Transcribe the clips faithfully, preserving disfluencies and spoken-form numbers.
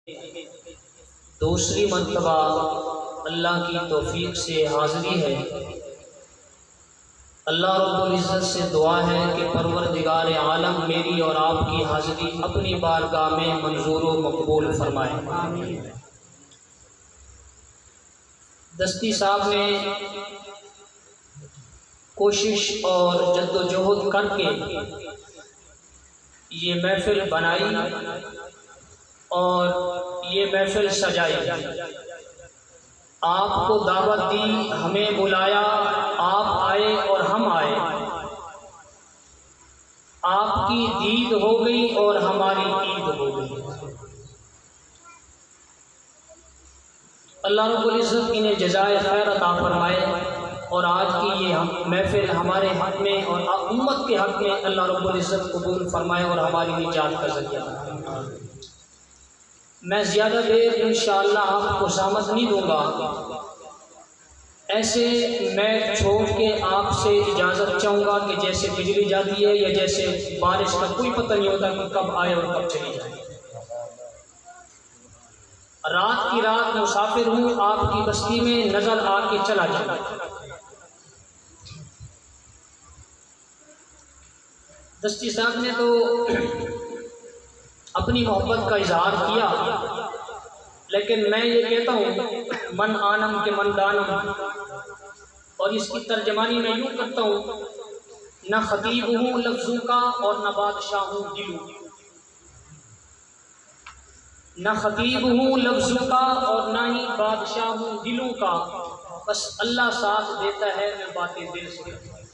दूसरी मरतबा अल्लाह की तौफीक से हाज़िरी है। अल्लाह रब्बुल इज़्ज़त से दुआ है कि परवरदिगार आलम मेरी और आपकी हाज़िरी अपनी बारगाह में मंजूर व मकबूल फरमाए। दस्ती साहब ने कोशिश और जद्दोजहद करके ये महफिल बनाई और ये महफिल सजाई। आपको दावत दी, हमें बुलाया, आप आए और हम आए। आपकी दीद हो गई और हमारी ईद हो गई। अल्लाह रब्बुल इज़्ज़त इन्हें जज़ाए खैर अता फरमाए और आज की ये हम महफिल हमारे हक़ में और उम्मत के हक़ में अल्लाह रब्बुल इज़्ज़त कबूल फरमाए और हमारी निजात का ज़रिया बनाए। मैं ज़्यादा देर इंशाअल्लाह आपको ज़हमत नहीं दूँगा। ऐसे मैं छोड़ के आपसे इजाज़त चाहूँगा कि जैसे बिजली जाती है या जैसे बारिश का कोई पता नहीं होता कि कब आए और कब चली जाए। रात की रात मुसाफिर हूँ, आपकी बस्ती में नज़र आके चला जाए। दस्ती साहब ने तो अपनी मोहब्बत का इजहार किया, लेकिन मैं ये कहता हूँ मन आनम के मन दानम, और इसकी तर्जमानी मैं यूँ करता हूँ न खतीब हूँ लफ्ज़ों का और न बादशाह हूँ दिलों। न खतीब हूँ लफ्ज़ों का और ना ही बादशाह हूँ दिलों का, बस अल्लाह साथ देता है मैं बातें दिल से।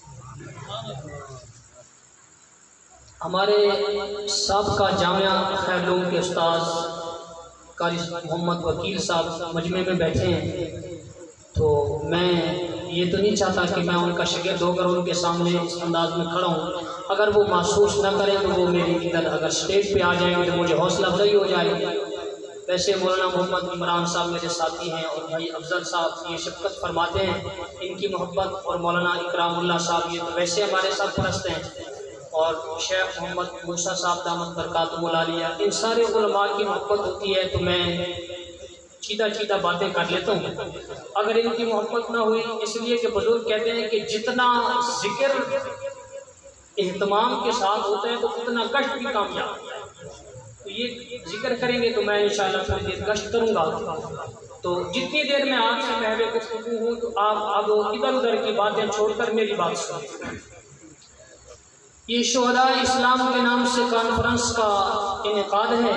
हमारे साबका जामिया खैरलूम के उस्ताद कारी मोहम्मद वकील साहब मजमे में बैठे हैं, तो मैं ये तो नहीं चाहता कि मैं उनका शागिर्द होकर उनके सामने इस अंदाज में खड़ा हूँ। अगर वो महसूस न करें तो वो मेरी इधर अगर स्टेज पे आ जाएंगे तो मुझे हौसला अफजाई हो जाएगी। वैसे मौलाना मोहम्मद इमरान साहब मेरे साथी हैं और भाई अफजल साहब ये शफकत फरमाते हैं, इनकी मोहब्बत, और मौलाना इकरामुल्लाह साहब ये तो वैसे हमारे साथ परस्त हैं, और शेख मोहम्मद मूसा साहब दामत बरकातुहुल आलिया, इन सारे उलमा की मोहब्बत होती है तो मैं सीधा सीधा बातें कर लेता हूँ। अगर इनकी मोहब्बत ना हुई, इसलिए कि बुजुर्ग कहते हैं कि जितना जिक्र एहतमाम के साथ होता है तो उतना कष्ट भी कामयाब है। तो ये जिक्र करेंगे तो मैं इंशाअल्लाह थोड़ी देर कष्ट करूँगा। तो जितनी देर में आपसे महवे गुफ्तगू हूँ तो आप अब इधर उधर की बातें छोड़कर मेरी बात सुनें। ये शुहदा इस्लाम के नाम से कॉन्फ्रेंस का इनेकाद है।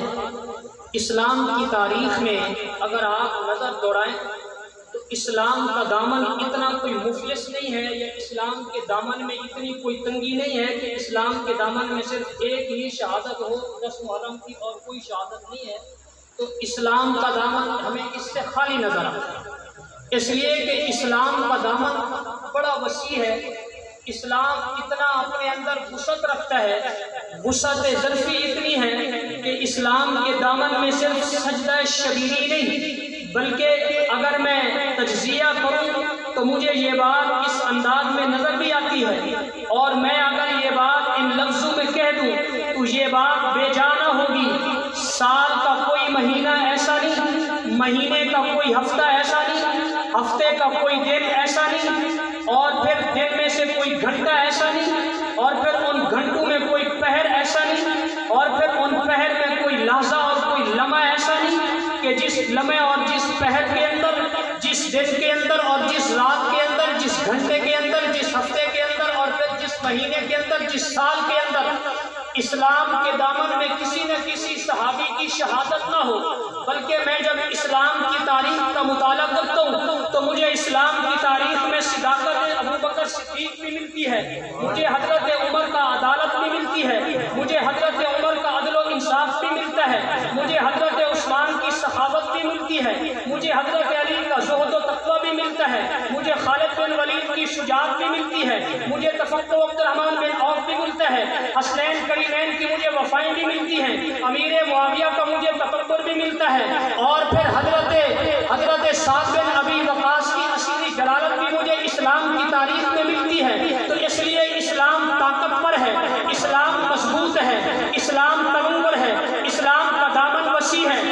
इस्लाम की तारीख़ में अगर आप नज़र दौड़ाएं तो इस्लाम का दामन इतना कोई मुफलिस नहीं है, या इस्लाम के दामन में इतनी कोई तंगी नहीं है कि इस्लाम के दामन में सिर्फ एक ही शहादत हो दस मुहर्रम की और कोई शहादत नहीं है। तो इस्लाम का दामन हमें इससे खाली नज़र आता है, इसलिए कि इस्लाम का दामन बड़ा वसी है। इस्लाम इतना अपने अंदर वुसअत रखता है, वुसअत ज़ल्फ़ी इतनी है कि इस्लाम के दामन में सिर्फ सजदा शबीरी नहीं, बल्कि अगर मैं तज्ज़िया करूँ तो मुझे ये बात इस अंदाज में नज़र भी आती है, और मैं अगर ये बात इन लफ्ज़ों में कह दूँ तो ये बात बेजाना होगी। साल का कोई महीना ऐसा नहीं, महीने का कोई हफ्ता ऐसा नहीं, हफ्ते का कोई दिन ऐसा नहीं, और फिर दिन में से कोई घंटा ऐसा नहीं, और फिर उन घंटों में कोई पहर ऐसा नहीं, और फिर उन पहर में कोई लहज़ा और कोई लम्हा ऐसा नहीं कि जिस लम्हे और जिस पहर के अंदर, जिस दिन के अंदर और जिस रात के अंदर, जिस घंटे के अंदर, जिस हफ्ते के अंदर और फिर जिस महीने के अंदर, जिस साल के अंदर इस्लाम के दामन में किसी न किसी सहाबी की शहादत ना हो। बल्कि मैं जब इस्लाम की तारीख का मुताला करता हूँ तो मुझे इस्लाम की तारीख में सिदाकत अबू बकर सिद्दीक भी मिलती है, मुझे हजरत उमर का अदालत भी मिलती है, मुझे हजरत उमर का अदल व इंसाफ भी मिलता है, मुझे हजरत उस्मान की सखावत भी मिलती है, मुझे हजरत अली का ज़ुहद व तक़वा भी मिलता है, मुझे खालिद बिन वलीद की शुजाअत भी मिलती है, मुझे तफक्कुर अब्दुर्रहमान बिन औफ भी मिलता है, हसनैन करीमैन की मुझे वफ़ाएं भी मिलती हैं, अमीर मुआविया का मुझे तकब्बुर भी मिलता है, और फिर हजरत हजरत साद बिन अबी वक़ास की असीरी जलालत भी मुझे इस्लाम की तारीख में मिलती है। तो इसलिए इस्लाम ताकतवर है, इस्लाम मजबूत है, इस्लाम तगंबर है, इस्लाम का दामन वसी है, इस्लाम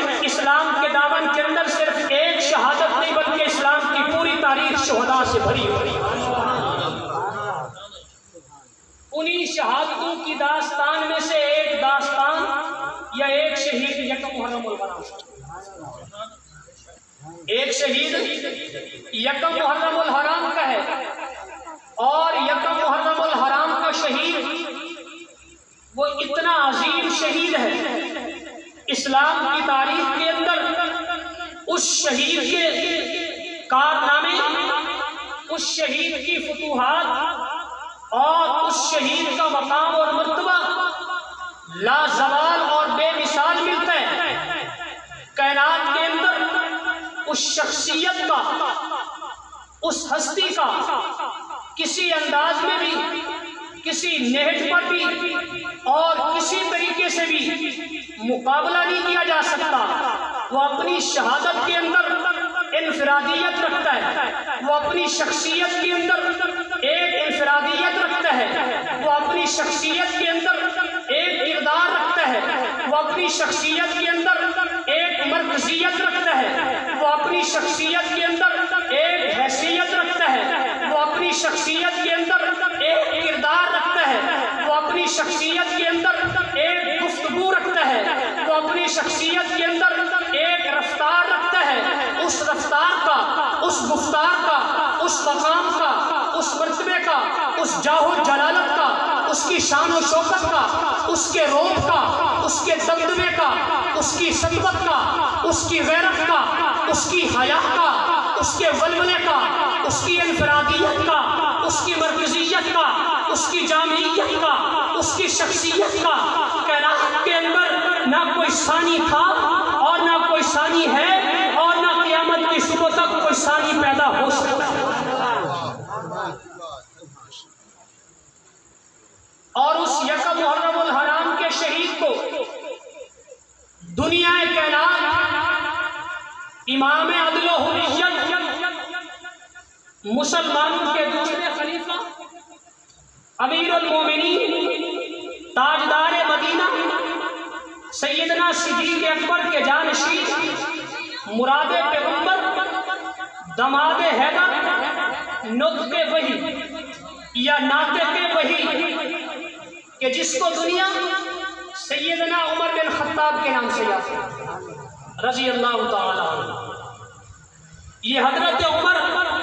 इस्लाम के दामन के अंदर सिर्फ एक शहादत नहीं बल्कि इस्लाम की पूरी तारीख शुहदा से भरी हुई। उन्हीं शहादतों की दास्तान में से एक दास्तान या एक शहीद यकम मुहर्रमुल हराम, एक शहीद यकम मुहर्रमुल हराम का है। और यकम मुहर्रमुल हराम का शहीद वो इतना अजीम शहीद है इस्लाम की तारीख के अंदर। उस शहीद के कारनामे, उस शहीद की फतूहात और उस शहीद का मकाम और मर्तबा लाजवाल और बेमिसाल मिलता है। कायनात के अंदर उस शख्सियत का, उस हस्ती का किसी अंदाज में भी, किसी नेहज पर भी और किसी तरीके से भी मुकाबला नहीं किया जा सकता। वो अपनी शहादत के अंदर इनफरादियत रखता है, वो अपनी शख्सियत के अंदर एक इनफरादियत रखता है, वो अपनी शख्सियत के अंदर एक किरदार रखता है, वो अपनी शख्सियत के अंदर एक मरकजियत रखता है, वो अपनी शख्सियत के अंदर एक हैसियत रखता है, वो अपनी शख्सियत के अंदर एक किरदार रखता है, वो अपनी शख्सियत के अंदर एक गुफ्तगू रखता है, वो अपनी शख्सियत के अंदर एक रफ्तार रखता है। उस रफ्तार का, उस गुफ्तार का, उस मकाम का, उस मर्तबे का, उस जाहो जलालत का, उसकी शान और शौकत का, उसके रोब का, उसके दबदबे का, उसकी सतवत का, उसकी गैरत का, उसकी हया का, उसके वलवले का, उसकी इनफरादियत का, उसकी मरकजियत का, उसकी जामियत का, उसकी शख्सियत का कायनात के अंदर ना कोई सानी था और ना कोई सानी है और ना क़यामत की सुबह तक कोई सानी पैदा हो सकता है। और उस यकम मुहर्रमुल हराम के शहीद को दुनिया कायनात इमाम अदल हुर्रियत, मुसलमानों के दूसरे खलीफा, अमीरुल मोमिनीन, ताजदार मदीना, सैयदना सिद्दीक़ अकबर के जानशीन, मुरादे पैगंबर, दमादे हैदर, नुत्क़े वही या नातिक़े वही कि जिसको दुनिया सैयदना उमर बिन खत्ताब के नाम से याद है रज़ी अल्लाह ताला अन्हु। ये हजरत उमर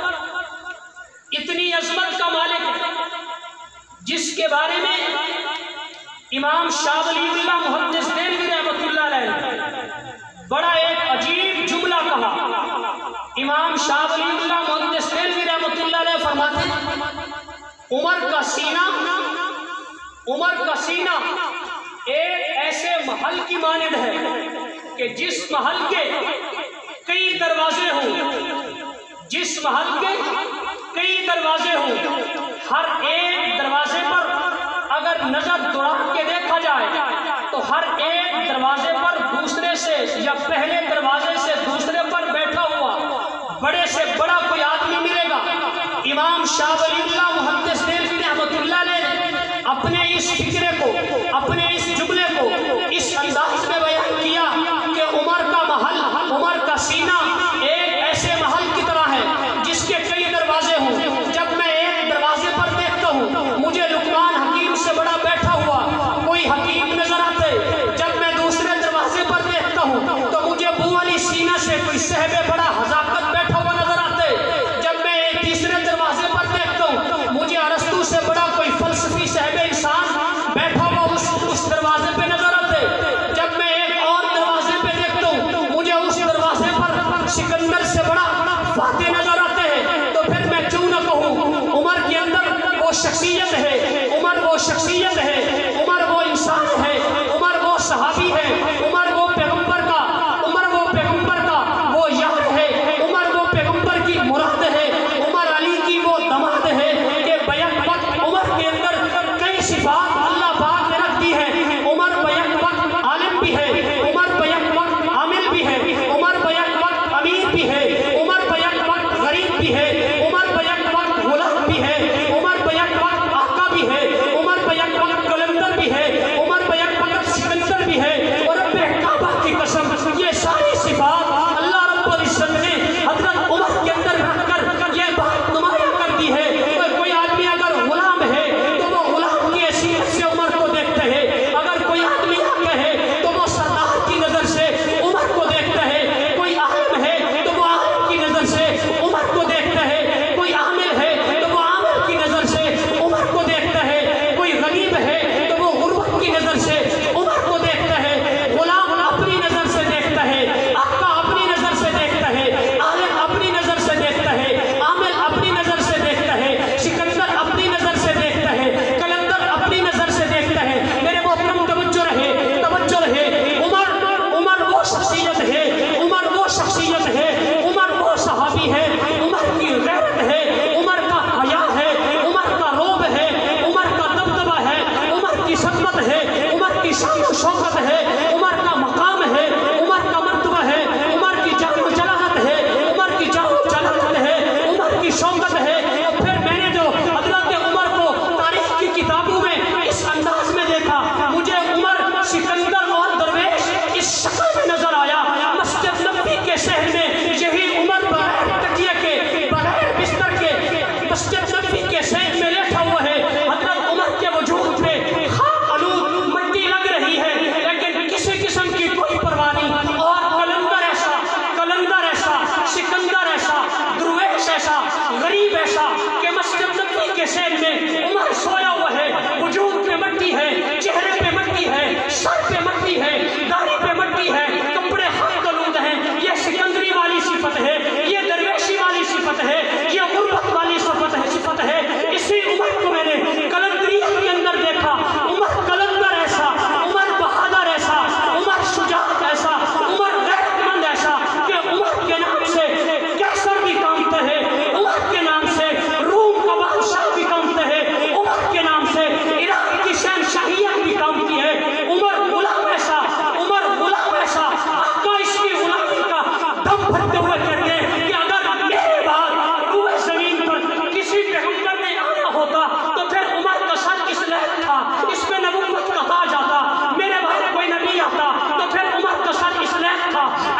इतनी अज़मत का मालिक है जिसके बारे में इमाम शाह वलीउल्लाह मुहद्दिस देलवी रहमतुल्लाह अलैह बड़ा एक अजीब जुमला कहा। इमाम शाह वलीउल्लाह मुहद्दिस देलवी रहमतुल्लाह अलैह फरमाते हैं, उमर का सीना, उमर का सीना एक ऐसे महल की मानद है कि जिस महल के कई दरवाजे हों, जिस महल के कई दरवाजे हों, हर एक दरवाजे पर अगर नजर दौड़ा के देखा जाए तो हर एक दरवाजे पर दूसरे से या पहले दरवाजे से दूसरे पर बैठा हुआ बड़े से बड़ा कोई आदमी मिलेगा। इमाम शाह वलीउल्लाह मुहद्दिस देलवी रहमतुल्लाह अलैह अपने इस फिक्रे को, अपने इस जुमले को इस अंदाज में बयान किया कि उमर का महल, उमर का सीना एक ऐसे महल की तरह है जिसके कई दरवाजे हों। जब मैं एक दरवाजे पर देखता हूँ मुझे लुकमान हकीम से बड़ा बैठा हुआ कोई हकीम नजर आते, जब मैं दूसरे दरवाजे पर देखता हूँ तो मुझे बू अली सीना से कोई सहबे बड़ा हज़ाकत बैठा हुआ नजर आते, जब मैं एक तीसरे दरवाजे पर देखता हूँ मुझे अरस्तू से बड़ा कोई फलसफी सहबे इंसान बैठा हुआ उस उस दरवाजे पे नजर आते, जब मैं एक और दरवाजे पे देखता हूँ मुझे उस दरवाजे पर सिकंदर से बड़ा फाते नजर आते हैं। तो फिर मैं क्यों न कहूँ उमर के अंदर वो शख्सियत है, उमर वो शख्सियत है, उमर वो इंसान है, उमर वो सहाबी है, उमर वो पैगंबर का, उमर वो पैगंबर का वो यार है, उमर वो पैगंबर की मुराद है, उमर अली की वो दमाद है कि बैक वक्त उमर के अंदर कई सिफात अल्लाह पाक ने रख दी है। उमर बैक वक्त आलिम भी है, उमर बैक वक्त आमिल भी है, उमर बैक वक्त अमीर भी है, उमर बैक वक्त गरीब भी है, उमर बैक वक्त गुलाम भी है, उमर बैक वक्त आका भी है, उमर बैक वक्त कलम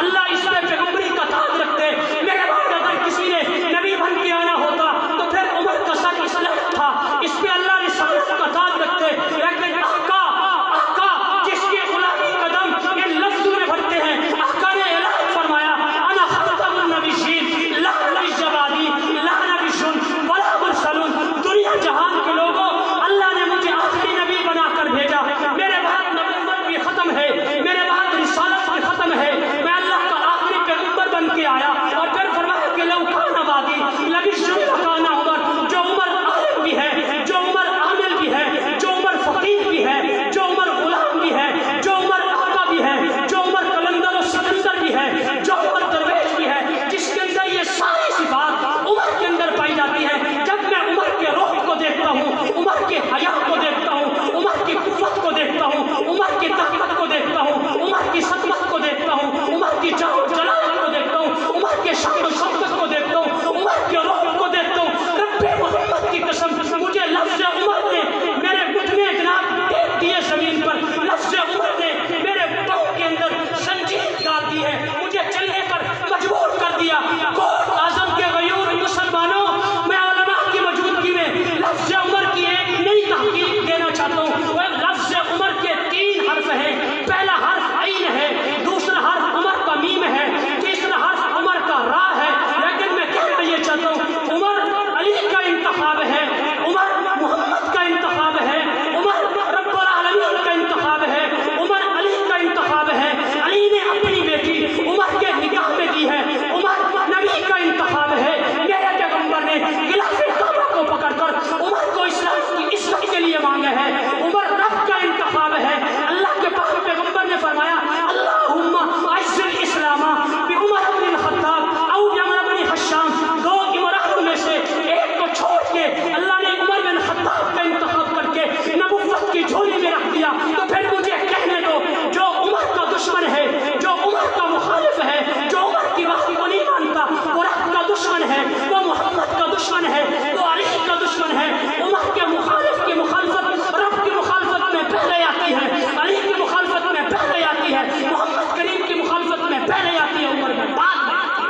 अल्लाह इस पे पैगंबरी का ताज रखते। मेरे बाद अगर किसी ने नबी बन के आना होता तो फिर उमर का सर इसलिए था, इस पे अल्लाह रिसालत का ताज रखते। लेकिन आका आका जिसके गुलामी कदम इन लफ्ज़ों में भरते हैं, आका ने ऐलान फरमाया अना खातमुन नबिय्यीन ला नबिय्य बादी ला नबिय्युन वला मुरसलून। दुनिया जहान के लोगों, अल्लाह ने मुझे आखिरी नबी बनाकर भेजा। मेरे बाद नबुव्वत भी खत्म है, मेरे बाद रिसालत भी खत्म है, मैं अल्लाह का आखिरी पैगंबर बन के आया। और फिर फरमाया कि लौ काना बादी नबिय्युन काना उमर। जो उमर आलिम भी है, जो उमर आमिल भी है, जो उमर फकीर भी है, जो उमर गुलाम भी है, जो उमर आका भी है, जो उमर कलंदर और सिकंदर भी है, जो उमर दरवेश भी है, जिसके अंदर ये सारी सिफात उमर के अंदर पाई जाती है। जब मैं उमर के रूह को देखता हूँ, उमर के हया को देखता हूँ, उमर की कुव्वत को देखता हूँ, उमर की ताकत को देखता हूँ, उमर की सदमत को देखता हूँ, उमर की जान जलाल को देखता हूँ, उमर के शान और शौकत को देखता हूँ, उमर के रूह को देखता हूँ। रब्बे मोहम्मद की कसम, मुझे लफ्ज़ उमर ने मेरे घुटने जनाब टेक दिए जमीन पर, लफ्ज़ उमर ने मेरे पाँव के अंदर संजीर डाल दी है, मुझे चलने पर मजबूर कर दिया। कोर्ट आज़म के गयूर मुसलमानों, मैं उलमा की मौजूदगी में लफ्ज़ उमर की एक नई तहकीक देना चाहता हूँ। वह लफ्ज़ उमर के तीन हर्फ हैं। पहला हर्फ आइन है, दूसरा हर्फ उमर का मीम है, तीसरा हर्फ उमर का रा है। लेकिन मैं कहना ये चाहता हूँ, उमर अली का इंतखाब है, उमर मोहम्मद का इंतखाब है, उमर रब्बुल आलमीन का इंतखाब है, उमर अली का इंतखाब है। अली ने अपनी बेटी उमर के निकाह में दी है, उमर नबी का इंतखाब है। मेरे पैगंबर ने गिलाफे काबा को पकड़कर उमर को इस्लाम की इज्जत के लिए मांगा है, उमर रब का इंतखाब है। अल्लाह के पाक पैगंबर ने फरमाया अल्लाहुम्मा अइज़्ज़िल इस्लामा बि उमर इब्न खत्ताब औ उमर इब्न हश्शाम। दो इमरानों में से एक को छोड़ के अल्लाह ने उमर बिन खत्ताब का इंतखाब करके नबुव्वत की झोली में रख दिया। तो फिर मुझे कहने दो, जो उमर का दुश्मन है, जो उमर का मुखालिफ है, जो उमर की बात को नहीं मानता, वो रब का दुश्मन है, वो मोहम्मद का दुश्मन है, वो अली का दुश्मन है। उमर के मुखालिफ की मुखालफत रब की मुखालफत में पहले आती है, अली की मुखालफत में पहले आती है, मोहम्मद करीम की मुखालफत में पहले आती है, उमर में बाद में आती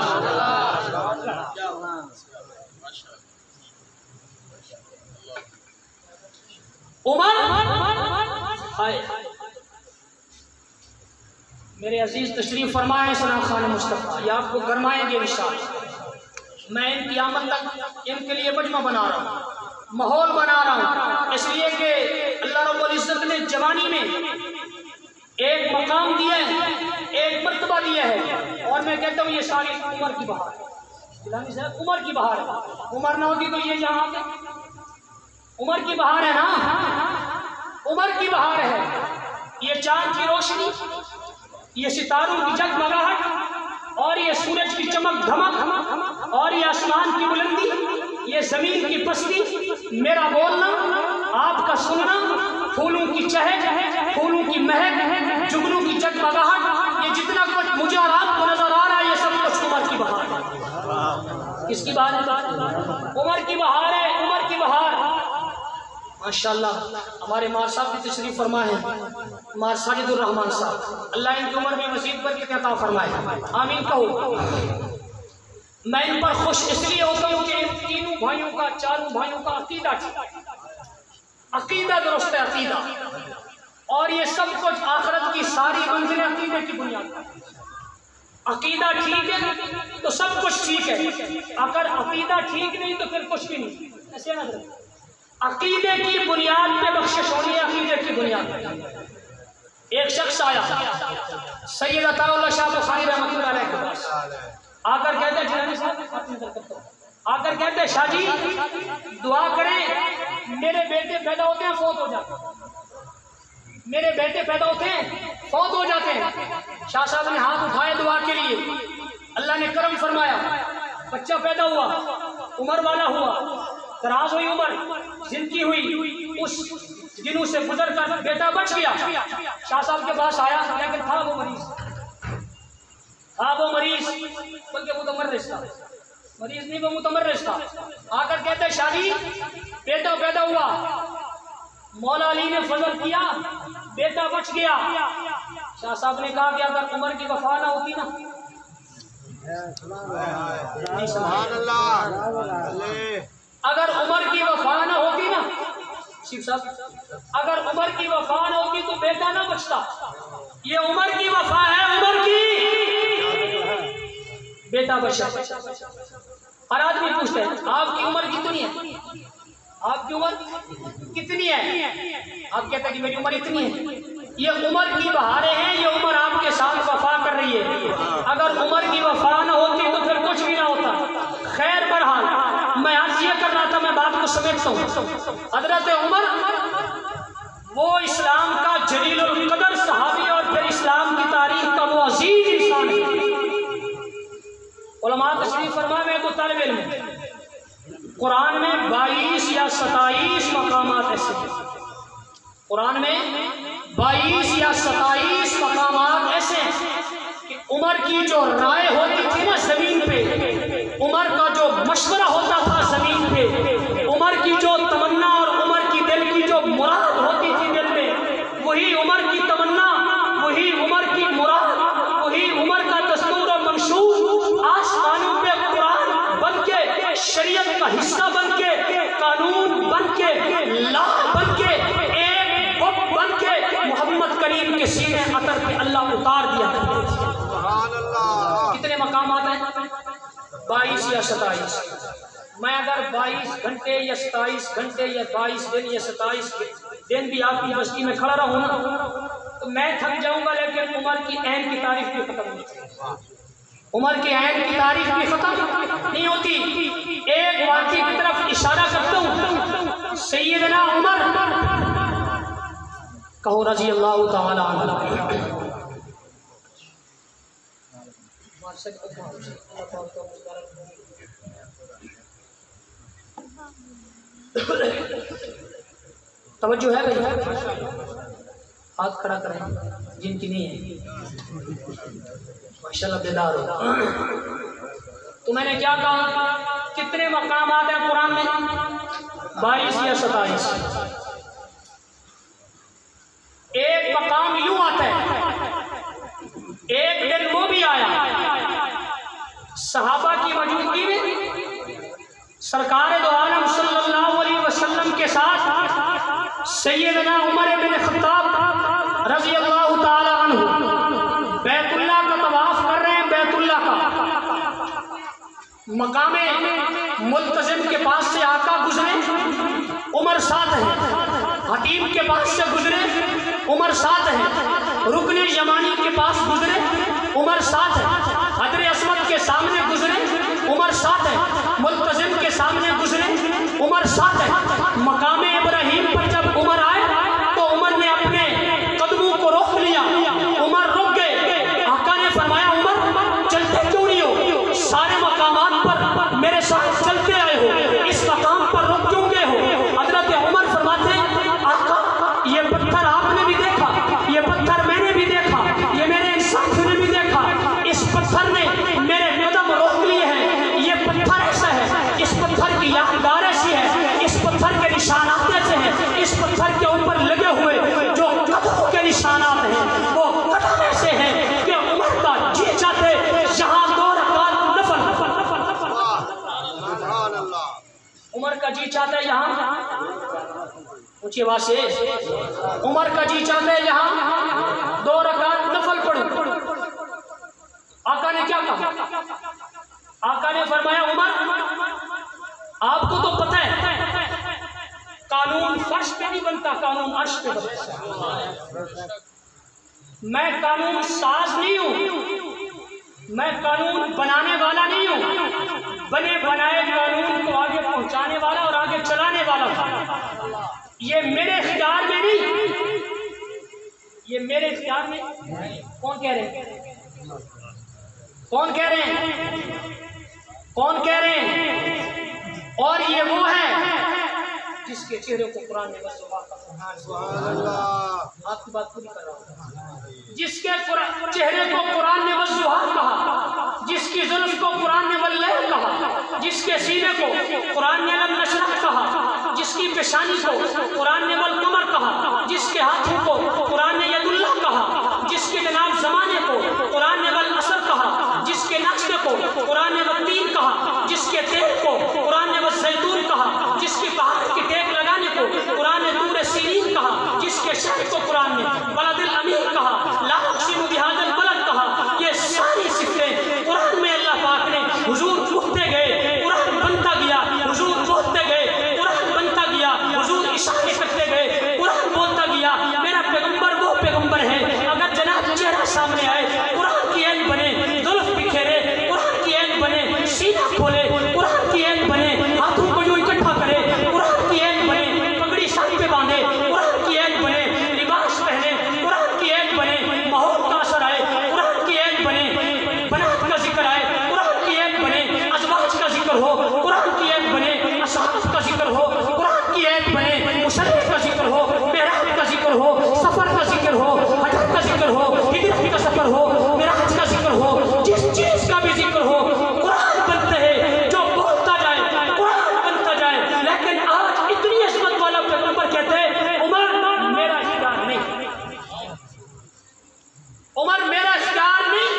है। उमर हाय मेरे अजीज तशरीफ फरमाए सलाम खान मुस्तफ़ा, ये आपको गरमाएंगे इंशाअल्लाह। मैं इनकी आमद तक इनके लिए मजमा बना रहा हूँ, माहौल बना रहा हूँ, इसलिए कि अल्लाह रब्बुल इज़्ज़त ने जवानी में एक मकाम दिया है, एक मर्तबा दिया है। और मैं कहता हूँ ये सारी उमर की बहार है, उमर की बहार है। उमर ना होती तो ये यहाँ आते। उमर की बहार है ना, उमर की बहार है। ये चांद की रोशनी, ये सितारों की जगमगाहट, और ये सूरज की चमक धमक, और ये आसमान की बुलंदी, ये जमीन की पस्ती, मेरा बोलना, आपका सुनना, फूलों की चहक, फूलों की महक, जुगनों की जगमगाहट, ये जितना कुछ मुझे और आपको नजर आ रहा है, ये सब कुछ उमर की बहार है। किसकी बहार है? उमर की बहार है, उमर की बहार। माशाअल्लाह हमारे मार साहब की तशरीफ फरमाए हैं, मार साजिदुर रहमान साहब, अल्लाह इनकी उम्र में मज़ीद बरकत अता फरमाए, आमीन कहो। मैं इन पर खुश इसलिए होता हूँ कि इन तीनों भाइयों का, चारों भाइयों का अकीदा अकीदा दुरुस्त है, अकीदा। और ये सब कुछ आखिरत की सारी मंजिलें अकीदे की बुनियाद पर। अकीदा ठीक है तो सब कुछ ठीक है, अगर अकीदा ठीक नहीं तो फिर कुछ भी नहीं। ऐसे ना अकीदे की बुनियाद पे बख्शिश होनी है, अकीदे की बुनियाद पे। एक शख्स आया सैयद अताउल्लाह शाह बुखारी रहमतुल्लाह अलैह के पास, आकर कहते हैं आकर कहते हैं शाह जी दुआ करें, मेरे बेटे पैदा होते हैं फौत हो जाते हैं, मेरे बेटे पैदा होते हैं फौत हो जाते हैं। शाह साहब ने हाथ उठाए दुआ के लिए, अल्लाह ने करम फरमाया, बच्चा पैदा हुआ, उम्र वाला हुआ, दराज हुई उम्र, जिंदगी हुई, उस दिनों से गुजर कर बेटा बच गया। शाह साहब के पास आया, लेकिन था वो मरीज, था वो मरीज, बल्कि मुतमर्रिज था, मरीज नहीं वो मुतमर्रिज था। आकर कहते शाह जी बेटा पैदा हुआ, मौला अली ने फजल किया, बेटा बच गया, शाह साहब ने कहा कि अगर उमर की वफा ना होती ना, अगर उमर की वफा ना होती ना शिव साहब, अगर उमर की वफा ना होती तो बेटा ना बचता। ये उमर की वफा है, उमर की बेटा बचा। हर आदमी पूछते हैं आपकी उम्र कितनी है, आपकी उम्र कितनी है, आप कहते हैं कि मेरी उम्र इतनी है। ये उम्र की बहारें हैं, ये उम्र आपके साथ वफा कर रही है। अगर उम्र की वफा ना होती तो फिर कुछ भी ना होता। खैर बहरहाल मैं आज ये कर रहा था, मैं बात को समेटता हूँ। हजरत उमर वो इस्लाम का जलीलुल कदर सहाबी और फिर इस्लाम की तारीख का वो अजीज इंसान है। उलमा तशरीफ फरमा में तो तालिब इल्म है, कुरान में बाईस या सताईस मकामात ऐसे हैं, कुरान में बाईस या सताईस मकामात ऐसे हैं कि उमर की जो राय होती थी ना जमीन पे, उमर का जो मशवरा होता था जमीन पे, उमर की जो तमन्ना और उमर की दिल की जो मुराद होती थी दिल में, वही उमर की तमन्ना, वही उमर की मुराद, वही उमर का दस्तूर और मंशूर आसमानों पे कुरान बन के, शरीयत का हिस्सा बन के, कानून बन के, ला बन के, एक बुक बन के मोहम्मद करीम के सीने अतर पे अल्लाह उतार दिया करते थे। कितने मकामात हैं? बाईस या सताईस। मैं अगर बाईस घंटे या सताईस घंटे या बाईस दिन या सताईस दिन भी आपकी बस्ती में खड़ा रहूं ना तो मैं थक जाऊंगा, लेकिन उमर की ऐन की तारीफ भी खत्म नहीं होती। उमर की ऐन की तारीफ भी खत्म नहीं होती। एक वाक़ई की तरफ इशारा करता हूँ, सैयदना उमर कहो रजी अल्लाह ताला अन्हु। तवज्जो है भाई, हाथ खड़ा करें जिनकी नहीं है, माशाल्लाह बेदार हो। तो मैंने क्या कहा, कितने मकाम आते हैं कुरान में? बाईस या सताईस। एक मकाम यूं आता है, एक दिन वो भी आया सहाबा की मौजूदगी में, सरकार दो आलम सल्लल्लाहु अलैहि वसल्लम के साथ सैयदना उमर इब्न खत्ताब रज़ी अल्लाह ताला अन्हु बैतुल्लाह का तवाफ कर रहे हैं। बैतुल्लाह का मकामे मुल्तज़िम के पास से आका गुजरे, उमर साथ है। हतीम के पास से गुजरे, उमर साथ है। रुकने यमानी के पास गुजरे, उमर साथ है। हजर अस्मद के सामने गुजरे, उमर साथ है। मुल्तज़िम के सामने गुजरे, उमर साथ है। मकामे इब्राहीम पर जब उमर आए तो उमर ने अपने कदमों को रोक लिया, उमर रुक गए। आका ने फरमाया उमर चलते क्यों नहीं हो, सारे मकामात पर मेरे साथ चलते आए हो, इस मकाम पर रुक क्यों गए हो? हजरत उमर फरमाते आका ये पत्थर आपने भी देखा, ये पत्थर मैंने भी देखा, ये मेरे इंसान ने भी देखा, इस पत्थर ने मेरे कदम रोक लिए हैं। ये पत्थर ऐसा है, इस पत्थर की यादगार ऐसी है, इस पत्थर के निशानात ऐसे हैं, इस पत्थर के ऊपर लगे हुए जो कदमों के निशानात हैं वो कदम ऐसे हैं कि उमर का जी चाहते यहाँ दो रकात नफल, उमर का जी चाहता है यहाँ ऊंची आवाज से, उमर का जी चाहता है यहाँ दो रकात नफल पढ़ो। आका ने क्या कहा? आका ने फरमाया उमर आपको तो पता है कानून फर्श पे नहीं बनता, कानून अर्श पे बनता। मैं कानून साज नहीं हूं, मैं कानून बनाने वाला नहीं हूं, बने बनाए कानून को आगे पहुंचाने वाला और आगे चलाने वाला था। ये मेरे इख्तियार में नहीं, ये मेरे इख्तियार में। कौन कह रहे हैं? कौन कह रहे हैं? कौन कह रहे हैं? और ये वो है जिसके चेहरे को कुरान ने आपकी बात पूरी कर रहा हूं, जिसके चेहरे को कुरान ने वज़ुहा कहा, जिसकी जुल्फ को कुरान ने वल्लैल कहा, जिसके सीने को कुरान ने अलम नशरह कहा, जिसकी पेशानी को कुरान ने वल कमर कहा, जिसके हाथों को कुरान ने यदुल्लाह कहा, जिसके जिसके जनाब जमाने को कुरान ने वल असर कहा, जिसके नक्शे को कुरान ने वल तीन कहा, जिसके तेल को कुरान ने वल जैतून कहा, जिसकी पहाड़ की टेक लगाने को कुरान ने तूर सीरीन कहा, जिसके शहर को कुरान ने बलदिल अमीर कहा, ला उक़सिमु बिहाज़ल बलद कहा। ये सारी सिफतें कुरान में अल्लाह पाक ने हुजूर उठते गए, कुरान बनता गया, हुजूर बोलते गए, कुरान बनता गया, हुजूर इशारे करते गए, कुरान बोलता गया। मेरा पैगंबर वो पैगंबर है, अगर जनाब चेहरा सामने आए कुरान की ऐन बने, जुल्फ बिखेरे कुरान की ऐन बने, सीना खोले कुरान की ऐन बने, हाथों को यूं इकट्ठा करे कुरान की ऐन बने, पगड़ी सर पे बांधे कुरान की ऐन बने, लिबास पहने कुरान की ऐन बने, माहौल का असर आए कुरान की ऐन बने, बनात का जिक्र आए कुरान की ऐन बने, अज़वाज का जिक्र हो कुरान की ऐन बने, असहाब का जिक्र हो कुरान की ऐन बने, मुशर्रिफ का जिक्र हो, मेराज का जिक्र हो, सफर का जिक्र हो, हजर का जिक्र हो, हिजरत का सफर हो, मेराज का जिक्र हो, जिस चीज का भी जिक्र हो कुरान बनते हैं। जो बोलता जाए कुरान बनता जाए। लेकिन आज इतनी अजमत वाला पैगंबर कहते हैं उमर मेरा शिकार नहीं, उमर मेरा शिकार नहीं।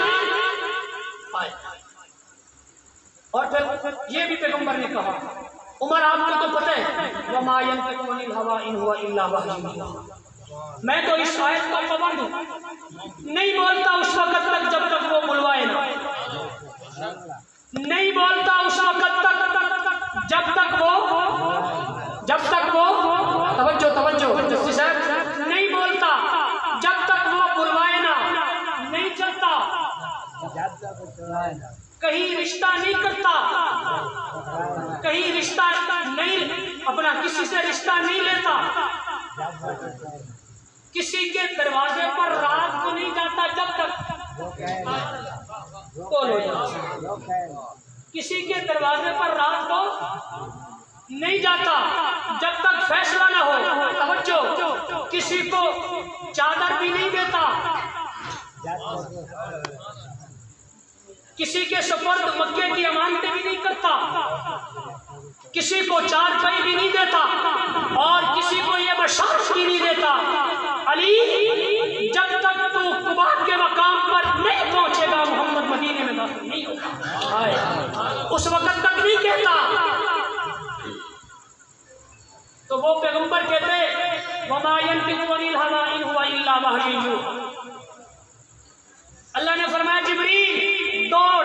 और फिर ये भी पैगंबर ने कहा, उमर आपको तो पता है वमा यंतिकु अनिल हवा इन हुवा इल्ला वह्युन युहा, मैं तो इस आयत का पाबंद हूं, नहीं बोलता उस वक्त तक जब तक वो बुलवाए ना, नहीं बोलता उस वक्त तक जब तक वो जब तक वो तवज्जो तवज्जो जस्टिस साहब, नहीं बोलता जब तक वो बुलवाए ना, नहीं चलता, कहीं रिश्ता नहीं करता, कहीं रिश्ता नहीं अपना किसी से रिश्ता नहीं लेता, किसी के दरवाजे पर रात को नहीं जाता जब तक बोलो, किसी के दरवाजे पर रात को नहीं जाता जब तक फैसला ना हो। तवज्जो, किसी को चादर भी नहीं देता, किसी के सुपुर्द मक्के की अमानतें भी नहीं करता, किसी को चार पाई भी नहीं देता, और किसी को ये बशारत भी नहीं देता अली जब तक तू कुबा के मकाम पर नहीं पहुंचेगा मोहम्मद मदीने में दाखिल नहीं होगा, उस वक्त तक नहीं कहता। तो वो पैगंबर कहते वमा यंतिकु अनिल हवा इन हुवा इल्ला वह्युन युहा। अल्लाह ने फरमाया जिब्रील दौड़,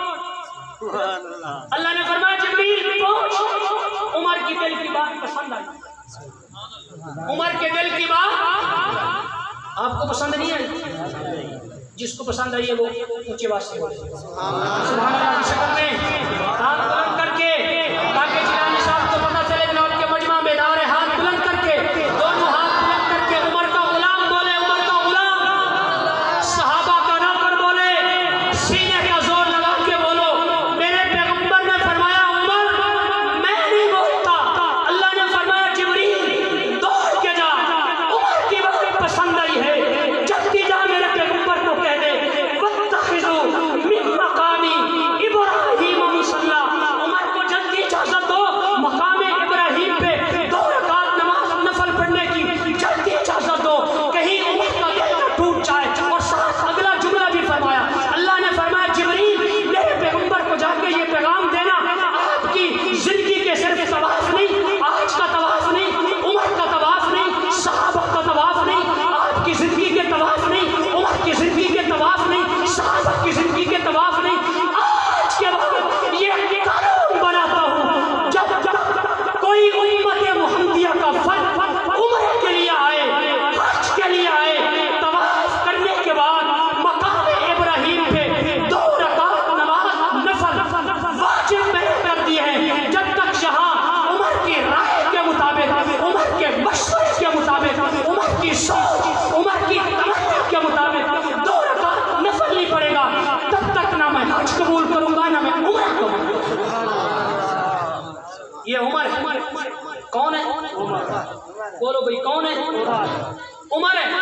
अल्लाह ने फरमाया जिब्रील पहुंच। उमर की दिल की बात पसंद आई, उमर के दिल की बात आपको पसंद नहीं है, जिसको पसंद आई है वो ऊंचे आवाज से बोले सुभान अल्लाह की शक्ल में हाथ बुलंद करके, ताकि जिलानी साहब को पता चले जनाब के मजमा में दार हाथ बुलंद करके, दोनों हाथ बुलंद करके उमर का गुलाम बोले, उमर का गुलाम, सहाबा का नौकर बोले, सीने का जोर लगा के बोलो मेरे पैगंबर ने फरमाया उमर मैं नहीं बोलता, अल्लाह ने फरमाया जिब्रील दौड़ के जा, उमर की बात पसंद आई है, जल्दी जा मेरे पैगंबर को कह दे वत्तखिजू मिन मकामी इब्राहीम मुसल्ला, उमर को जल्दी इजाजत दो मकाम इब्राहीम पे दो रकात नमाज नफल पढ़ने की, जल्दी इजाजत दो, कहीं उमर का दिल न टूट जाए। और साथ अगला जुमला भी फरमाया, अल्लाह ने फरमाया जिब्रील मेरे पैगंबर को जाके ये पैगाम देना आपकी जिंदगी के सिर्फ तवाफ नहीं, आज का तवाफ नहीं, उमर का तवाफ नहीं, सहाबा का तवाफ नहीं, आपकी जिंदगी के तवाफ नहीं, उमर की जिंदगी के तवाफ नहीं, सहाबा की जिंदगी के तवाफ नहीं, आज के बाद ये कानून बनाता हूँ जब जब कोई उम्मत मुहम्मदिया का फर्द उम्र के लिए आए, हज के लिए आए, तवाफ करने के बाद मकाम इब्राहीम पे दो रकात नमाज नफल वाजिब मैंने कर दिए हैं, जब तक यहाँ उमर की राय के मुताबिक, उमर के मशवरे के मुताबिक, उमर की सोच, उमर की तमन्ना के मुताबिक दो रकात नफल नहीं पड़ेगा, तब तक ना मैं हज कबूल करूंगा ना मैं उम्र कबूल करूंगा। ये उमर है, कौन है? बोलो भाई कौन है? उमर है।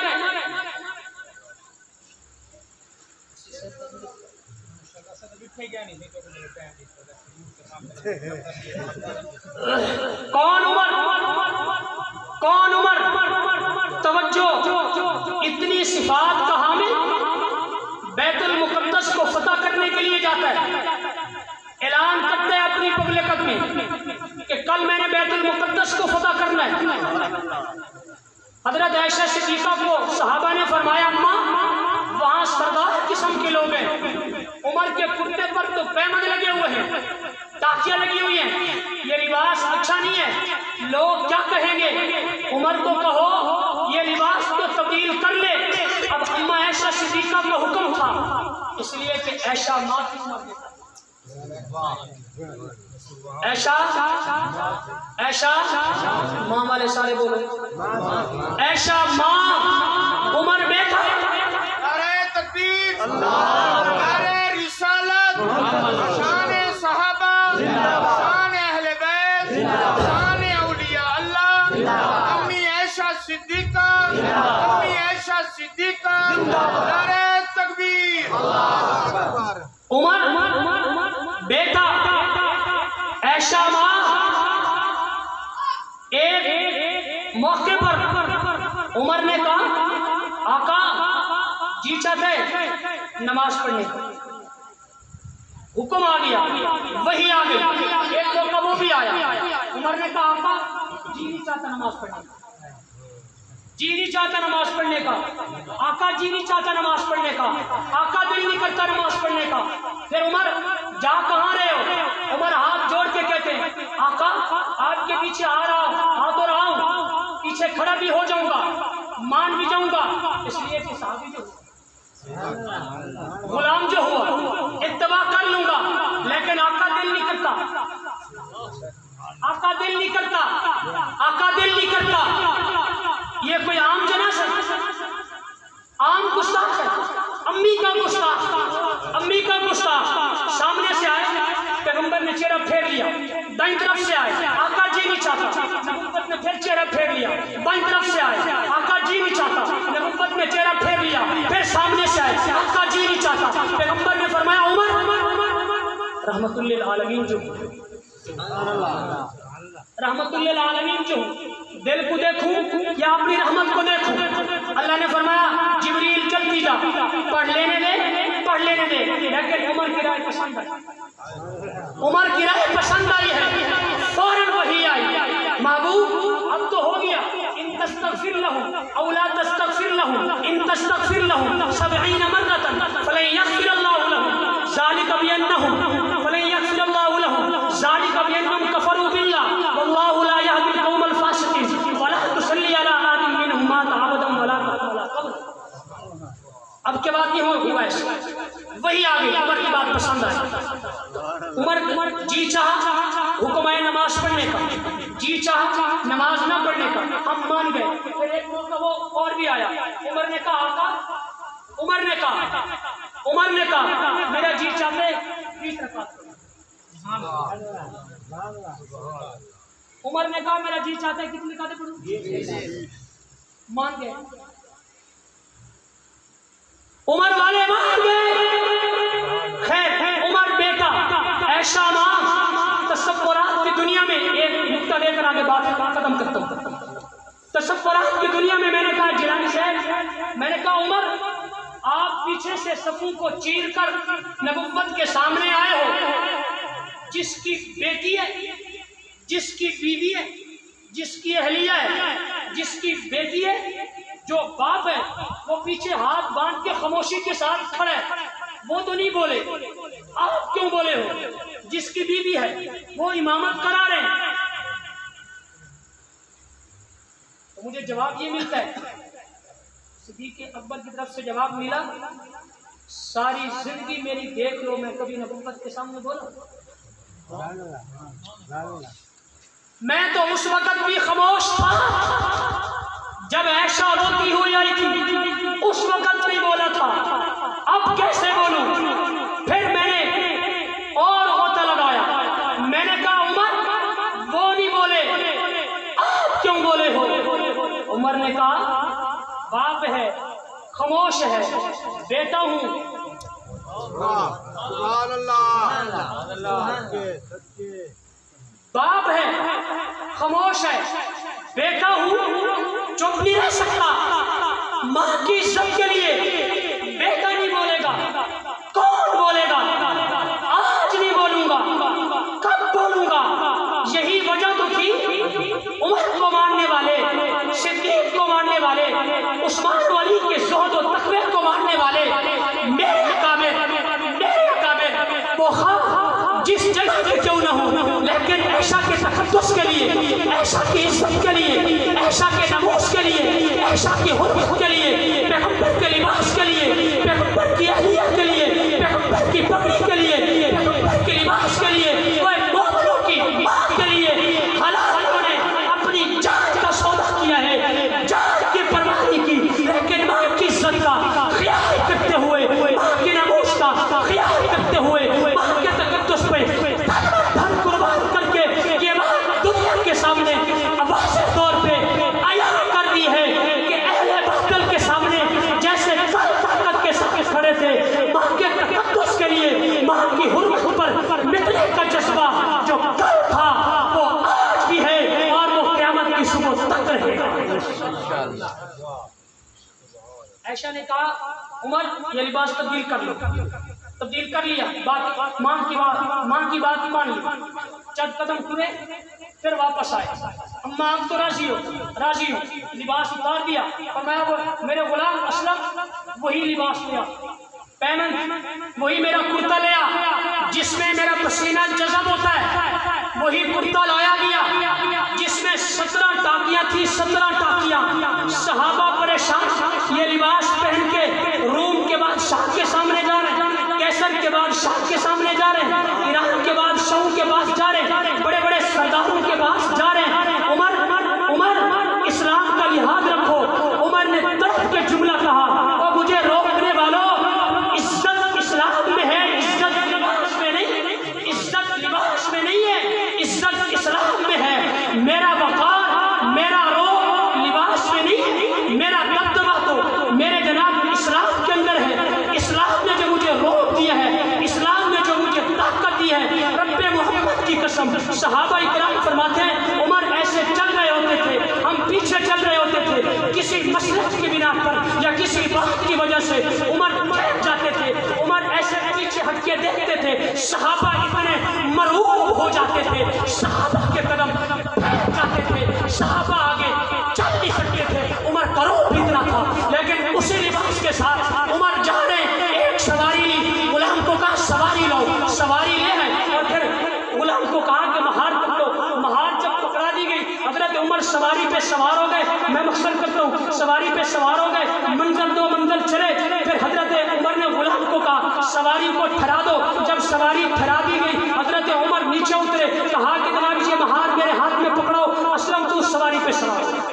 कौन उमर? कौन उमर? तवज्जो, इतनी सिफात का हामिल, बैतुल मुक़द्दस को फतह करने के लिए जाता है, ऐलान करता है अपनी पब्लिकत में कि कल मैंने बैतुल मुक़द्दस को फतह करना है। हजरत आयशा सिद्दीक़ा को सहाबा ने फरमाया, अम्मा वहाँ सरदार किस्म के लोग हैं, उमर के कुर्ते पर तो पैमद लगे हुए हैं, टाकियाँ लगी हुई हैं, ये लिबास अच्छा नहीं है, लोग क्या कहेंगे? उमर को कहो ये लिबास तो तब्दील कर ले। अब अम्मा आयशा सिद्दीक़ा का हुक्म था, इसलिए कि आयशा माँ की उम्र देता, ऐशा ऐशा माँ वाले सारे बोलो, ऐशा माँ उमर बेटा, नारे तकबीर, नारे रिसालत, शान सहाबा, शान अहले बैत, शान औलिया अल्लाह, अम्मी आयशा सिद्दीक़ा, अम्मी आयशा सिद्दीक़ा, नारे तकबीर। उमर बेटा ऐशा माँ। एक मौके पर उमर ने कहा, आका जी चाहते नमाज पढ़ने का, हुक्म आ गया, वही आ गई, एक मौका वो भी आया। उमर ने कहा, आका जी नहीं चाहता नमाज पढ़ने का, जी नहीं चाहता नमाज पढ़ने का, आका जी नहीं चाहता नमाज पढ़ने का, आका दिल नहीं करता नमाज पढ़ने का। फिर उमर, जा कहाँ रहे हो? उमर हाथ जोड़ के कहते हैं, आका आपके पीछे आ रहा हूँ, आ तो रहा हूँ, पीछे खड़ा भी हो जाऊंगा, मान भी जाऊंगा, इसलिए कि साहबी जो गुलाम जो हुआ इत्तबा कर लूंगा, लेकिन आका दिल नहीं करता, आका दिल नहीं करता, आका दिल नहीं करता। ये कोई आम जनाज़ा, आम गुस्ताख है, अम्मी का गुस्ताख, अम्मी का गुस्ताख। सामने से आए, पैगंबर ने चेहरा फेर लिया, दाईं तरफ से आए, आका जी नहीं चाहता, नबुव्वत ने फिर चेहरा फेर लिया, बाईं तरफ से आए, आका जी नहीं चाहता, नबुव्वत ने चेहरा फेर लिया, फिर सामने से आए, आका जी नहीं चाहता। पैगंबर ने फरमाया, उमर रहमतुल्लिल आलमीन जो रहमतुल्लिल आलमीन जो दिल को देखूं या अपनी रहमत को देखूं? अल्लाह ने फरमाया, जिब्रील जल्दी जा, पढ़ लेने दे, पढ़ लेने दे। लेकिन उमर की राय पसंद आई, उमर की राय पसंद आई है, फौरन वही आई, महबूब अब तो हो गया, इन तस्तगफिर लहुम औ ला तस्तगफिर लहुम इन तस्तगफिर लहुम सबईन मर्रतन फलन यगफिर अल्लाहु लहुम ज़ालिका बिअन्नहुम फलन यगफिर अल्लाहु लहुम ज़ालिका बिअन्नहुम कफरू बिल्लाह वल्लाहु ला यहदिल कौमल फासिकीन वला तुसल्ली अला अहदिन मिनहुम मात अबदन वला तक़बल क़ब्र। अब के बाद ये हुआ ऐसा, वही आ गई, उमर की बात पसंद आई। उमर उमर जी चाह हुक्म है नमाज पढ़ने का, जी चाह नमाज ना पढ़ने का, हम मान गए। फिर एक मौका वो और भी आया, उमर ने कहा, आका उमर ने कहा उमर ने कहा मेरा जी चाहते बीस रकात, उमर ने कहा मेरा जी चाहता है कितनी रकातें पढ़ूं? मान गए, उमर वाले मान गए। खैर उमर बेटा ऐशा मां, तसव्वुरात की दुनिया में एक नुक्ता लेकर आगे बात खत्म करता हूं। तसव्वुरात की दुनिया में मैंने कहा जिलानी साहब, मैंने कहा उमर आप पीछे से सफू को चीर कर नबुव्वत के सामने आए हो, जिसकी बेटी है, जिसकी बीवी है, जिसकी अहलिया है, जिसकी बेटी है, जो बाप है वो पीछे हाथ बांध के खामोशी के साथ खड़ा है, वो तो नहीं बोले, आप क्यों बोले हो? जिसकी बीवी है वो इमामत करा रहे हैं। तो मुझे जवाब ये मिलता है, सिद्दीक़ अकबर की तरफ से जवाब मिला, सारी जिंदगी मेरी देख लो, मैं कभी नबुव्वत के सामने बोला? मैं तो उस वक्त भी खामोश था जब ऐशा रोती हुई आई थी, उस वक्त भी बोला था, अब कैसे बोलूं? फिर मैंने और गोता लगाया, मैंने कहा उमर वो नहीं बोले, आप क्यों बोले हो? उमर ने कहा बाप है, खामोश है, बेटा हूं, बाप है, खामोश है, बेटा हूं, चुप नहीं रह सकता। माँ की इज्जत के लिए बेटा नहीं बोलेगा, वो खा जिस जगह पे क्यों ना हो, लेकिन ऐशा के तकद्दुस के लिए, ऐशा की इज्जत के लिए, ऐशा के नमूस के लिए, ऐशा की हुर्मत के लिए, पैगंबर के लिबास के लिए, पैगंबर की अहलियत के लिए, पैगंबर की पगड़ी के लिए, पैगंबर के लिबास के लिए, मोहम्मदों की बात के लिए हलालों ने अपनी जान का सौदा किया है, जान की परवाह नहीं की, लेकिन माँ की इज्जत का ख्याल करते हुए, माँ की नमूस का ख्याल करते हुए, माँ के तकद्दुस पे धन कुर्बान करके ये बात दुनिया के सामने वाज़ेह तौर पे आया कर दी है कि अहले बातिल के सामने जैसे कल ताकत के साथ खड़े थे, माँ के तकद्दुस के लिए, माँ की हुर्मत पर मिटने का जज्बा जो कल था वो आज भी है और वो क़यामत की सुबह तक रहेगा। ऐशा ने कहा उमर ये लिबास तब्दील कर लो, तब्दील कर लिया, बात मां की बात मां की बात मान ली, चंद कदम हुए फिर वापस आए, अम्मा आप तो राजी हो, राजी हो, लिबास उतार दिया और मैं वो मेरे गुलाम असलम वही लिबास लिया, पैमन वही मेरा कुर्ता लिया जिसमें मेरा पसीना जज़ब होता है, वही कुर्ता लाया गया जिसमें सत्रह टाकियां थी, सत्रह टाकियां। सहाबा परेशान, ये लिबास पहन के रूम के बादशाह के सामने जा रहे हैं, कैसर के बादशाह के सामने जा रहे हैं, ईरान के बादशाहों के पास जा रहे हैं, बड़े बड़े सरदारों के पास जा रहे हैं। उमर उमर इस्लाम का लिहाज रखो, उमर ने तड़प के जुमला कहा और मुझे रोकने वालों, इज्जत इस्लाम में है, इज्जत लिबास में नहीं, इज्जत लिबास में नहीं है, इज्जत इस्लाम में है। मेरा वक़ार, मेरा रोब लिबास में नहीं है, मेरा दबदबा तो मेरे जनाब इस्लाम के अंदर है। इस्लाम ने जो मुझे रोब दिया है, इस्लाम ने जो मुझे ताकत दी है, रब्बे मोहम्मद की कसम। सहाबा इकराम फरमाते हैं उमर ऐसे चल रहे होते थे, हम पीछे चल रहे होते थे, किसी मसलहत की बिना पर या किसी बात की वजह से उमर बैठ जाते थे, उमर ऐसे पीछे हट के देखते थे, सहाबा इतने मरहूब हो जाते थे, सहाबा के कदम बैठ जाते थे, सहाबा आगे चल नहीं सकते थे, उमर करो भी इतना था, लेकिन उसी लिबास के साथ उमर जा रहे, एक सवारी ली, गुलाम को कहा सवारी लो, सवारी ले है और फिर गुलाम को कहा कि महार पकड़ो, महार जब पकड़ा दी गई, हजरत उमर सवारी पे सवार हो गए, मैं मकसद करता हूँ, सवारी पे सवार हो गए, मंजिल दो मंजिल चले, फिर हजरत उमर ने गुलाम को कहा सवारी को ठहरा दो, जब सवारी ठहरा दी गई, हजरत उमर नीचे उतरे, कहा कि जनाब ये महार मेरे हाथ में पकड़ो, असलम तू सवारी पे सवार।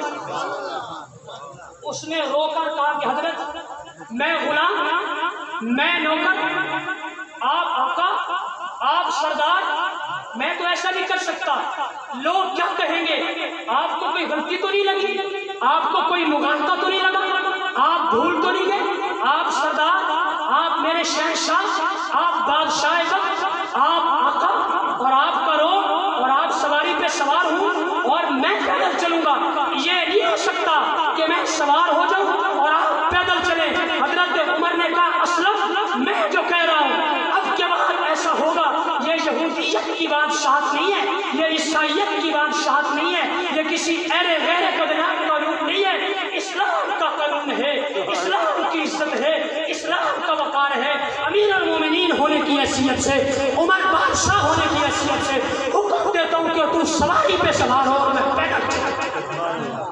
उसने रोकर कहा कि हजरत मैं गुलाम, मैं नौकर, आप आका, आप सरदार, मैं तो ऐसा नहीं कर सकता, लोग क्या कहेंगे, आपको कोई गलती तो नहीं लगी, आपको कोई मुगालता तो नहीं लगा, आप भूल तो नहीं गए, आप सरदार, आप मेरे शहंशाह, आप बादशाह वक्त, आप आका और आप करो और आप सवारी पे सवार हूँ और मैं पैदल चलूंगा, ये नहीं हो सकता कि मैं सवार हो जाऊं और आप पैदल चले। हजरत उमर ने कहा असलम मैं जो कह रहा हूँ अब के बाद ऐसा होगा, ये यहूदियत की बादशाहत नहीं है, ये ईसाइयत की बादशाहत नहीं है, ये किसी ऐरे गैरे बदनाम कानून नहीं है, इस्लाम का कानून है, इस्लाम की इज्जत है, इस्लाम का वक़ार है। अमीर अल मोमिनीन होने की हैसियत से, उमर बादशाह होने की हैसियत से हुक्म देता हूँ कि तू सवारी पे सवार हो और मैं पैदल चलूं।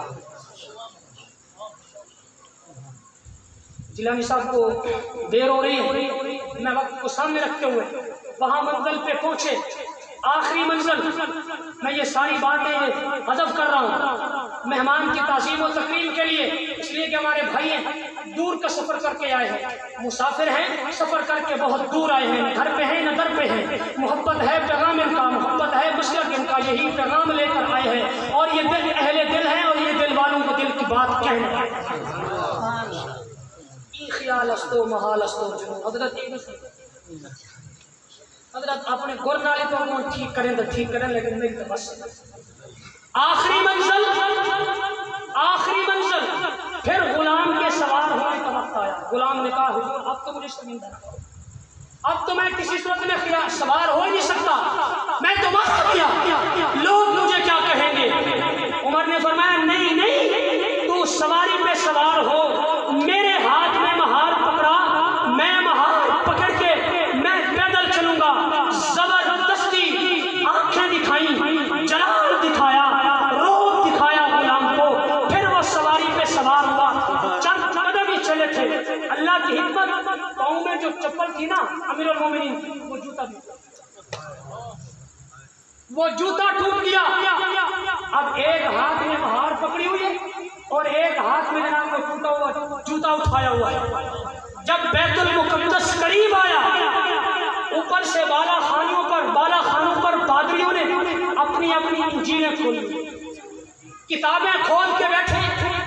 जिलानी साहब को देर हो रही है, मैं वक्त को सामने रखते हुए वहाँ मंजिल पे पहुँचे, आखिरी मंजिल, मैं ये सारी बातें हज़फ कर रहा हूँ मेहमान की ताज़ीम और तकरीम के लिए, इसलिए कि हमारे भाई हैं, दूर का सफ़र करके आए हैं, मुसाफिर हैं, सफ़र करके बहुत दूर आए हैं, घर पे हैं न दर पे हैं, मोहब्बत है पैगाम इनका, मोहब्बत है मसलक इनका, यही पैगाम लेकर आए हैं और ये दिल अहले दिल हैं और ये दिल वालों को दिल की बात कहना है। ख्याल अस्तो महाल अस्तो जो हजरत हजरत अपने गुर नाले तो कौन ठीक करें तो ठीक करें, लेकिन मेरी तो बस आखिरी मंजिल, आखिरी मंजिल, फिर गुलाम के सवार होने का वक्त आया। गुलाम ने कहा हुजूर अब तो मुझे शर्मिंदा ना करो, अब तो मैं किसी सूरत में खिला सवार हो ही नहीं सकता, मैं तो मार दिया, लोग मुझे क्या कहेंगे। उमर ने फरमाया नहीं नहीं, तू सवारी पे सवार हो, मेरे हाथ में महार पकड़ा, मैं महार पकड़ के मैं पैदल चलूंगा, चप्पल थी ना अमीरुल मोमिनीन की, वो जूता भी वो जूता टूट गया। अब एक हाथ में हार पकड़ी हुई है और एक हाथ में जनाब को टूटा हुआ जूता उठाया हुआ है। जब बैतुल मुकद्दस करीब आया, ऊपर से बाला खानों पर बाला खानों पर पादरियों ने अपनी अपनी इंजीलें खोली, किताबें खोल के बैठे,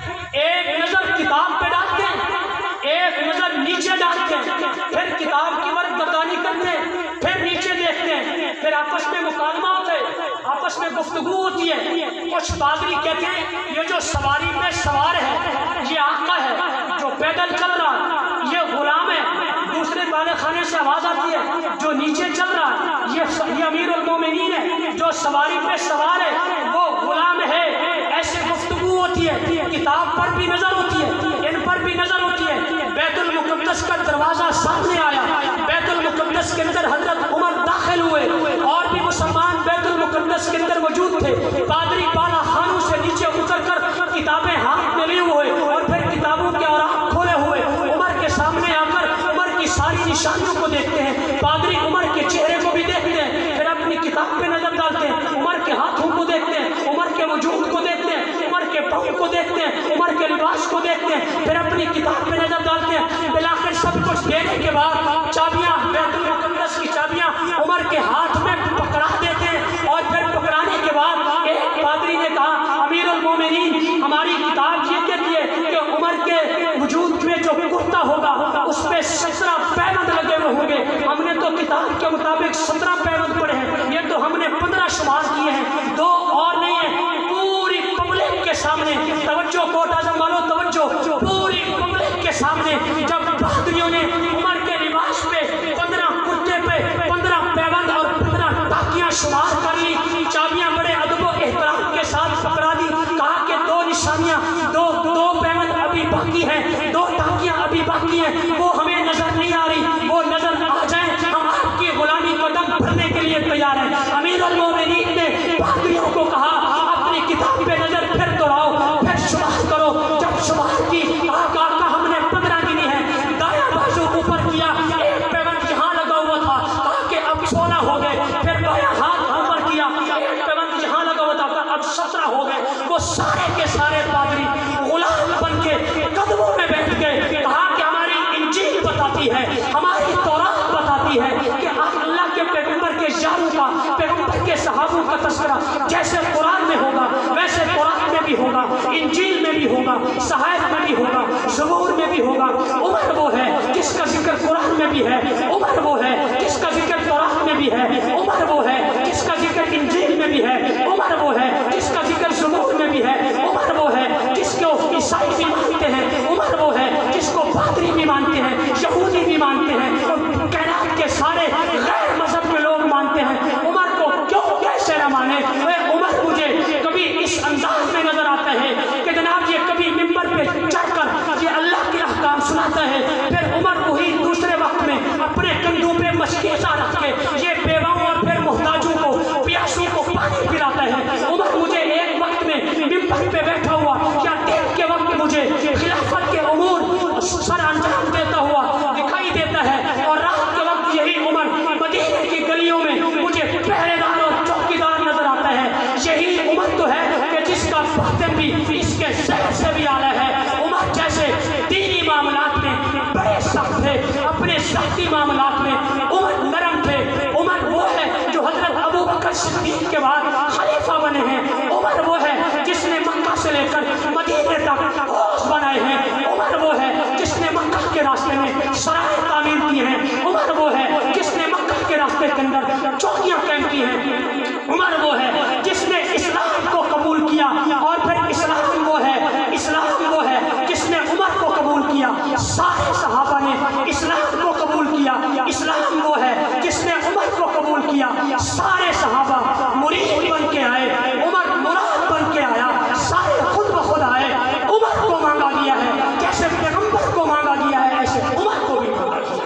एक नजर किताब पे डालते हैं, एक नजर नीचे डालते हैं, फिर किताब की वर्दतानी करते हैं, फिर नीचे देखते हैं, फिर आपस में मुकालमा होते हैं, आपस में गुफ्तगू होती है। कुछ पादरी कहते हैं ये जो सवारी पे सवार है ये आका है, जो पैदल चल रहा है ये गुलाम है। दूसरे बाले खाने से आवाज आती है जो नीचे चल रहा है ये, ये अमीरुल मोमिनीन है, जो सवारी पे सवार है वो गुलाम है। ऐसे गुफ्तगू होती है, किताब पर भी नजर होती है, इन पर भी नजर होती है। बैतुल मुकद्दस का दरवाजा सामने आया, बैतुल मुकद्दस के अंदर हजरत उमर दाखिल हुए और भी मुसलमान बैतुल मुकद्दस के अंदर मौजूद थे। पादरी बाला खानों से नीचे उतरकर किताबें हाथ में लिए हुए और फिर किताबों के औराक खोले हुए उमर के सामने आकर उमर की सारी निशानियों को देखते हैं। पादरी उमर के चेहरे को भी देखते हैं, फिर अपनी किताब पे नजर डालते हैं, उमर के हाथों को देखते हैं, उमर के वजूद को देखते हैं, उमर के पाँव को देखते हैं, उमर के लिबास को देखते हैं, फिर अपनी किताब पे नजर डालते हैं। मिलाकर सब कुछ देने के बाद चाबियां, बैतुल मुकद्दस की चाबियां उमर के हाथ में पकड़ा देते हैं और फिर पकड़ाने के बाद एक पादरी ने कहा अमीरुल मोमिनीन हमारी किताब ये कहती है कि उमर के वजूद में जो कुर्ता होगा उस पर सत्रह पैबंद लगे हुए होंगे। हमने तो किताब के मुताबिक सत्रह पैबंद पढ़े हैं, ये तो हमने पंद्रह शुमार किए हैं, दो और नहीं है। पूरी पब्लिक के सामने, तवज्जो कोट आजम वालों तवज्जो, पूरी पब्लिक के सामने जब पादरियों ने उमर के लिबास पे पंद्रह कुर्ते पे पंद्रह पैबंद और पंद्रह टाकियां शुमार कर ली, चाबियां बड़े अदब एहतराम के साथ पकड़ा दी, कहा कि दो निशानियां, दो दो पैबंद अभी बाकी हैं, दो टाकियां अभी बाकी हैं, वो हमें नजर नहीं आ रही, वो नजर आ जाए हम आपकी गुलामी को दम भरने के लिए तैयार हैं। अमीरुल मोमिनीन ने पादरियों को कहा अपनी किताब पे नजर फिर दोहराओ, फिर शुमार करो। जब शुमार की आका का हमने पंद्रह गिनी है, दाया बाजू ऊपर किया, एक पैबंद यहाँ लगा हुआ था, कहा कि अब सोलह हो गए, फिर बाया हाथ ऊपर किया, एक पैबंद यहाँ लगा हुआ था, अब सत्रह हो गए। वो सारे के सारे पादरी गुलाम बन के कदमों में बैठ गए। कहा कि हमारी इंजील बताती है, हमारी तौरात बताती है कि अल्लाह के पैगंबर के यारों का, पैगंबर के सहाबों का तस्करा जैसे कुरान में होगा वैसे कुरान में भी होगा, इंजील में भी होगा, सहायफ में भी होगा, ज़बूर में भी होगा। उमर वो है जिसका जिक्र कुरान में भी है, उमर वो है जिसका जिक्र तौरात में भी है, उमर वो है जिसका जिक्र इंजील में भी है, उमर वो है जिसका जिक्र ज़बूर में भी है, उमर वो है जिसको ईसाई भी मानते हैं, उमर वो है जिसको पादरी भी मानते हैं, यहूदी भी मानते हैं, और कायनात के सारे गैर मजहब के लोग मानते हैं। उमर को क्यों कैसे न माने? उमर मुझे कभी इस अंदाज में नजर आता है कि जनाब ये कभी मिंबर पे चढ़कर ये अल्लाह के अहकाम सुनाता है, फिर उमर वही दूसरे वक्त में अपने कंधों पे मशकीसा रख के ये बेवाओं और फिर मुहताजों को, प्यासों को पानी पिलाता है। उमर मुझे एक वक्त में मिंबर पे बैठा हुआ या दिन के वक्त मुझे खिलाफत के उमूर सर अंजाम देता हुआ दिखाई देता है, और रात के वक्त यही उमर मदीने की गलियों में मुझे पहरेदार और चौकीदार नजर आता है। यही उमर तो है कि जिसका बातिन भी इसके शहर से भी आला है। उमर जैसे दीनी मामलात में बड़े सख्त थे, अपने शख्सी मामलात में उमर नरम थे। उमर वो है जो हजरत अबू बकर सिद्दीक के बाद खलीफा बने हैं। उमर वो है जिसने मक्का से लेकर मदीने तक हौज बनाए हैं। उमर वो है जिसने मक्का के रास्ते में सराय तामीर किए हैं। उमर वो है जिसने मक्का के रास्ते के अंदर चौकियां कायम की हैं। उमर वो है जिसने इस्लाम को कबूल किया, और फिर इस्लाम वो है इस्लाम वो है जिसने उमर को कबूल किया। सारे सहाबा ने इस्लाम को कबूल किया। इस्लाम वो है जिसने उमर को कबूल किया। सारे सहाबा मुरीद बन के आए, उमर मुराद बन के आया। सारे खुद ब खुद आए, उमर को मांगा गया है। जैसे पैगंबर को मांगा गया है ऐसे उमर को भी मांगा गया।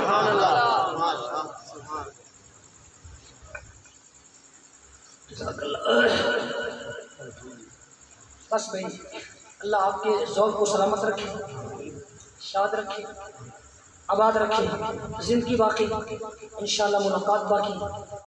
बस भाई, अल्लाह आपके ज़ौक़ को सलामत रखे, शाद रखे। आबाद रखे, ज़िंदगी बाकी, इंशाअल्लाह मुलाकात बाकी।